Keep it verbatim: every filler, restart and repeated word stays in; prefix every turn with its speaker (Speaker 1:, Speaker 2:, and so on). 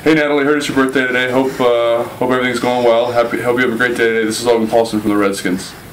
Speaker 1: Hey Natalie, heard it's your birthday today. Hope uh, hope everything's going well. Happy, hope you have a great day today. This is Logan Paulsen from the Redskins.